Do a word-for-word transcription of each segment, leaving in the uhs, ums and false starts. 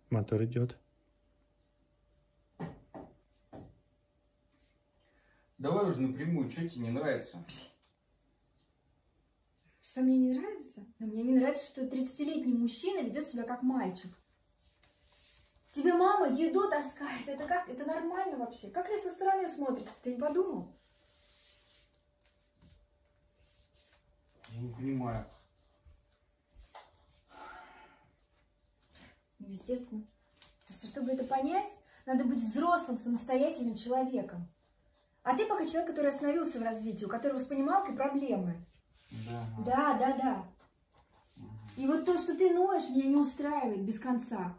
Мотор идет. Давай уже напрямую, что тебе не нравится? Что мне не нравится? Да мне не нравится, что тридцатилетний мужчина ведет себя как мальчик. Тебе мама еду таскает. Это как? Это нормально вообще? Как это со стороны смотрится? Ты не подумал? Я не понимаю. Ну, естественно. Потому что, чтобы это понять, надо быть взрослым, самостоятельным человеком. А ты пока человек, который остановился в развитии, у которого с понималкой проблемы. Да. Да, да, да. Угу. И вот то, что ты ноешь, меня не устраивает без конца.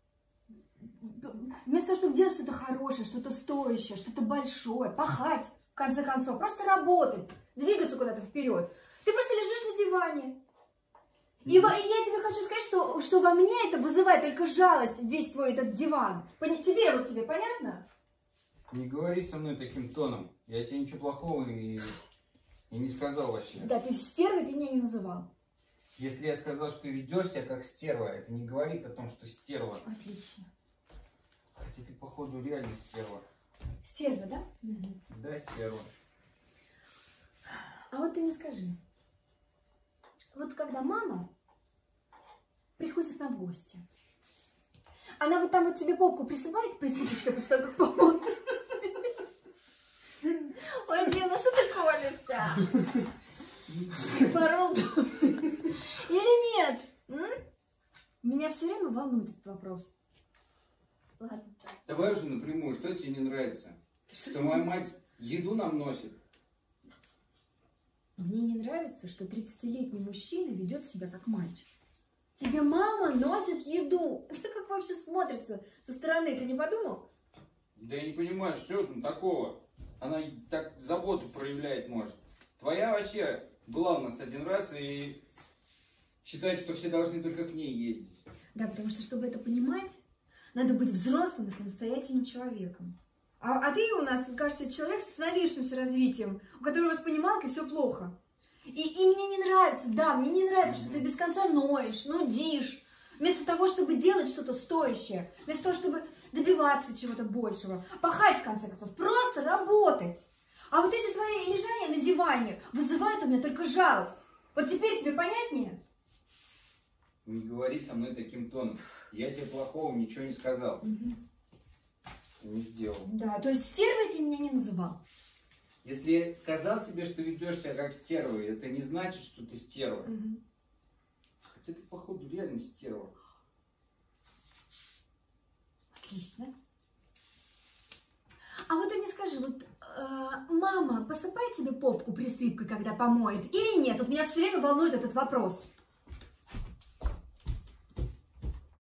Вместо того, чтобы делать что-то хорошее, что-то стоящее, что-то большое, пахать, в конце концов, просто работать, двигаться куда-то вперед. Ты просто лежишь на диване. И, во, и я тебе хочу сказать, что, что во мне это вызывает только жалость, весь твой этот диван. Пон... Тебе, вот тебе, понятно? Не говори со мной таким тоном. Я тебе ничего плохого и, и не сказал вообще. Да, ты стервой ты меня не называл. Если я сказал, что ты ведешь себя как стерва, это не говорит о том, что стерва. Отлично. Хотя ты, походу, реально стерва. Стерва, да? Угу. Да, стерва. А вот ты мне скажи. Вот когда мама приходит к нам в гости, она вот там вот тебе попку присыпает присыпочкой после того, как помоет. Ой, Дина, ну что ты колешься? Порол. Или нет? М? Меня все время волнует этот вопрос. Ладно. Давай уже напрямую, что тебе не нравится? Что, что моя мать еду нам носит? Мне не нравится, что тридцатилетний мужчина ведет себя как мальчик. Тебе мама носит еду. Это как вообще смотрится со стороны, ты не подумал? Да я не понимаю, что там такого? Она так заботу проявляет может. Твоя вообще была у нас один раз и считает, что все должны только к ней ездить. Да, потому что, чтобы это понимать, надо быть взрослым и самостоятельным человеком. А, а ты у нас, кажется, человек с остановившимся развитием, у которого с понималкой все плохо. И, и мне не нравится, да, мне не нравится, что ты без конца ноешь, нудишь. Вместо того, чтобы делать что-то стоящее, вместо того, чтобы добиваться чего-то большего, пахать, в конце концов, просто работать. А вот эти твои лежания на диване вызывают у меня только жалость. Вот теперь тебе понятнее? Не говори со мной таким тоном. Я тебе плохого ничего не сказал. Угу. Не сделал. Да, то есть стервой ты меня не называл. Если я сказал тебе, что ведешь себя как стерва, это не значит, что ты стерва. Угу. Хотя ты, походу, реально стерва. Отлично. А вот ты мне скажи, вот э, мама посыпает тебе попку присыпкой, когда помоет, или нет? Вот меня все время волнует этот вопрос.